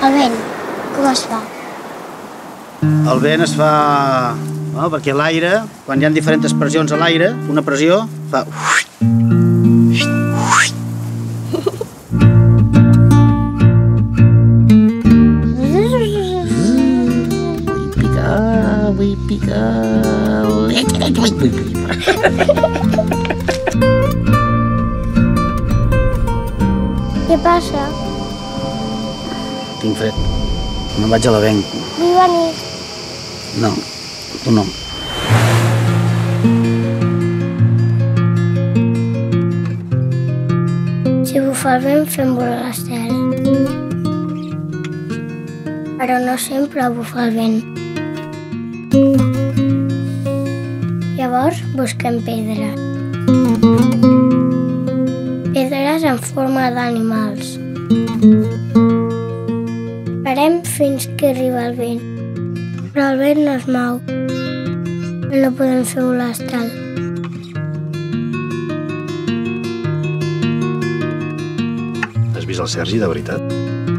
El vent, com es fa? El vent es fa... No, perquè l'aire, quan hi ha diferents pressions a l'aire, una pressió fa... Vull picar... Què passa? Tinc fred. Me'n vaig a l'avenc. Vull venir. No, tu no. Si bufa el vent, fem volar l'estel. Però no sempre bufa el vent. Llavors busquem pedres. Pedres en forma d'animals. Esperem fins que arriba el vent. Però el vent no es mou. No podem fer volar l'estel. Has vist el Sergi, de veritat?